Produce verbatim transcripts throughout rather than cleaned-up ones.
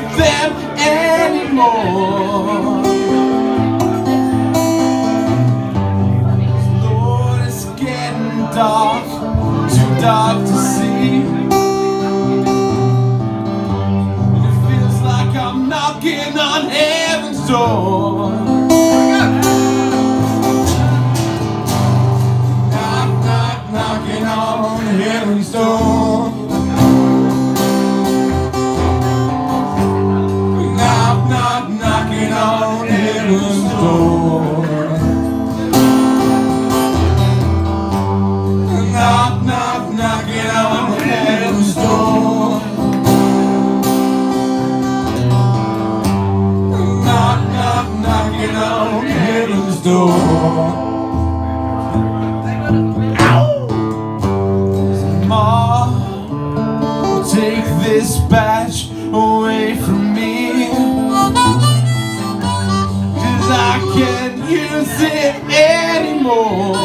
them anymore. Lord, it's getting dark, too dark to see, and it feels like I'm knocking on heaven's door. Knock, knock, knocking on heaven's door. Knock, knock, knocking on heaven's door. Knock, knock, knocking on heaven's door. Knock, knock, knocking on heaven's door. Ma, take this badge away from me, 'cause I can't use it anymore.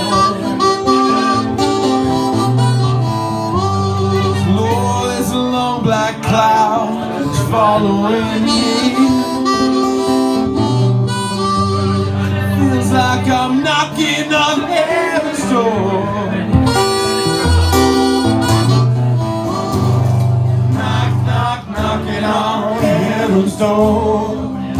Lord, there's a long black cloud following me. Feels like I'm knocking on heaven's door. Knock, knock, knocking on heaven's door.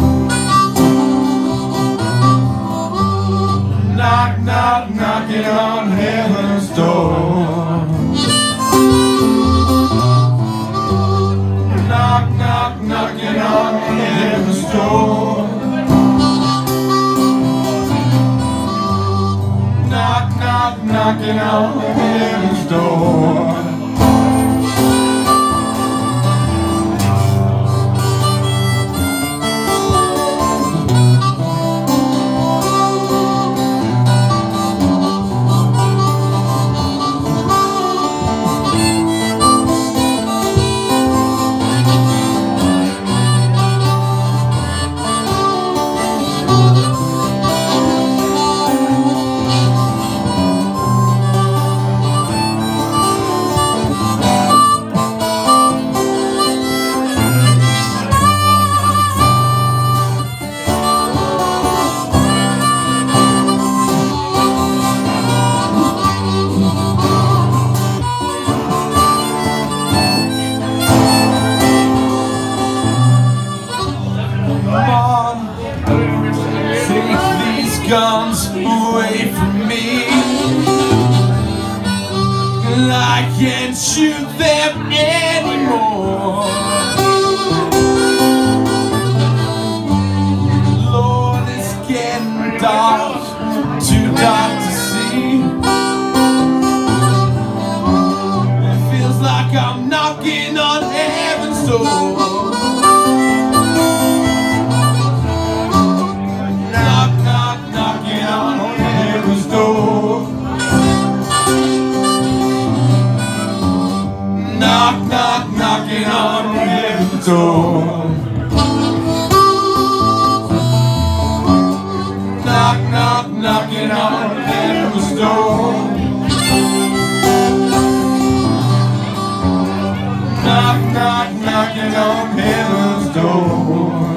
Knock, knock, knocking on heaven's door. Knock, knock, knocking on heaven's door. Knock, knock, knocking on heaven's door. Guns away from me, I can't shoot them anymore. Lord, it's getting dark, too dark to see. It feels like I'm knocking on heaven's door. Knock, knock, knocking on heaven's door. Knock, knock, knocking on heaven's door. Knock, knock, knocking on heaven's door.